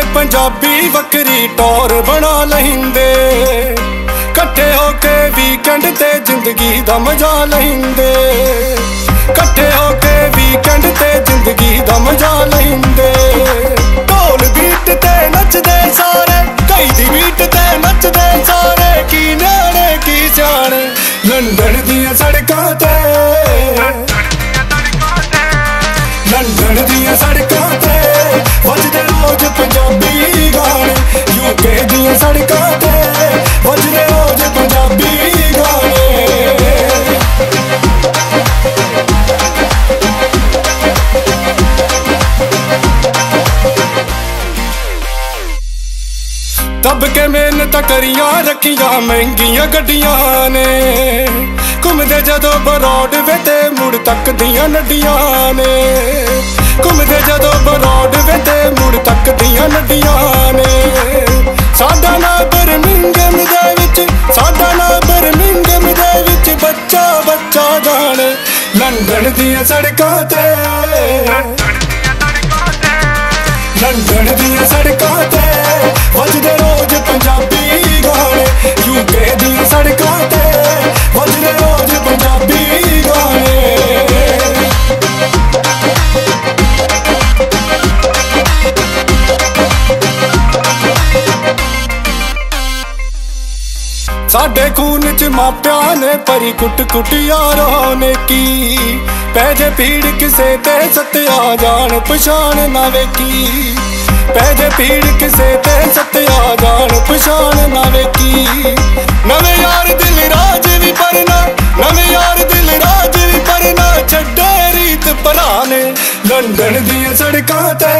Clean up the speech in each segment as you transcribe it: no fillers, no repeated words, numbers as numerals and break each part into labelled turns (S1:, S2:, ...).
S1: पंजाबी वक्री टौर बना लहिंदे, कट्ठे होके वीकेंड ते जिंदगी दा मजा लहिंदे, कट्ठे होके वीकेंड ते जिंदगी दा मजा लहिंदे। ढोल बीट ते नचदे सारे, कई दी बीट ते नचदे सारे, की न्याणे की जाने लंदन दियां सड़कां ते, लंदन दियां सड़कां ते वजदे रोज पंजाबी गाने, यूके दियां सड़कां ते वजदे रोज पंजाबी गाने। दब के मेहनत करियां रखियां महंगियां गड्डियां ने, घूमदे जदों बरौडवे ते मुड़ तकदियां नड्डियां ने, घूमदे जदों बरौडवे ते मुड़ तकदियां नड्डियां ने। साडा ना बर्मिंघम दे विच, साडा ना बर्मिंघम दे विच बच्चा बच्चा जाने लंदन दियां सड़कां ते, लंदन दियां सड़कां ते वजदे रोज पंजाबी गाने, यूके दियां सड़कां ते वजदे रोज पंजाबी गाने। साडे खून च मापिया ने परी कुट कुट यारों ने की, पैजे भीड़ किसे ते सत्या जान पछाण ना वेखी, पैजे भीड़ किसे ते सत्या जान पछाण ना वेखी। नवे यार दिल राज भी परना, नवे यार दिल राज भी परना, छड्डे रीत पराने लंदन दियां सड़कां ते,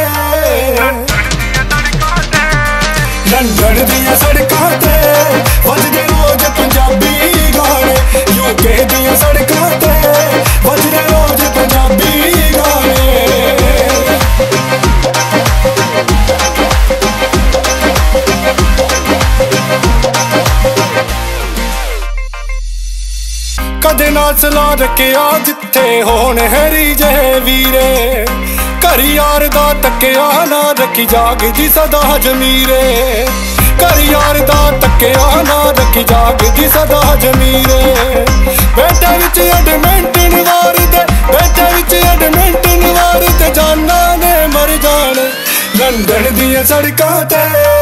S1: लंदन दियां सड़कां ते वजदे रोज पंजाबी गाने, यूके दियां सड़कां ते वजदे रोज पंजाबी गाने। कदे ना सला रखिया जिथे होण हैरी जे वीरे, घर यार दा तकिया ना रखी जागदी सदा जमीरे, घर यार दा तकिया ना रखी जागदी सदा जमीरे। बेटे विच एडमिंटन वार दे, बेटे विच एडमिंटन वार दे, जाना ने मर जाने लंदन दियां सड़कां ते,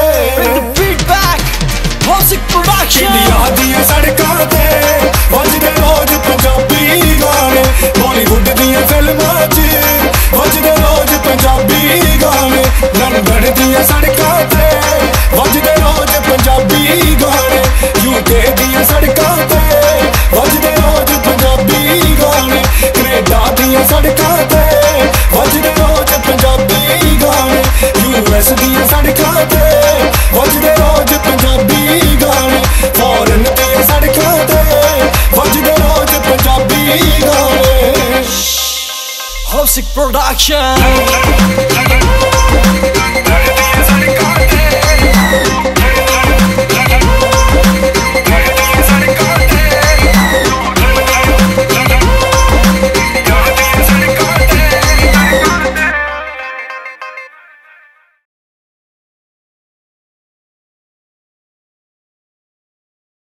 S1: इंडिया दियां सड़कां ते वजदे रोज पंजाबी गाने, बॉलीवुड दियां फिल्मां च वजदे रोज पंजाबी गाने, लंदन दियां सड़कां ते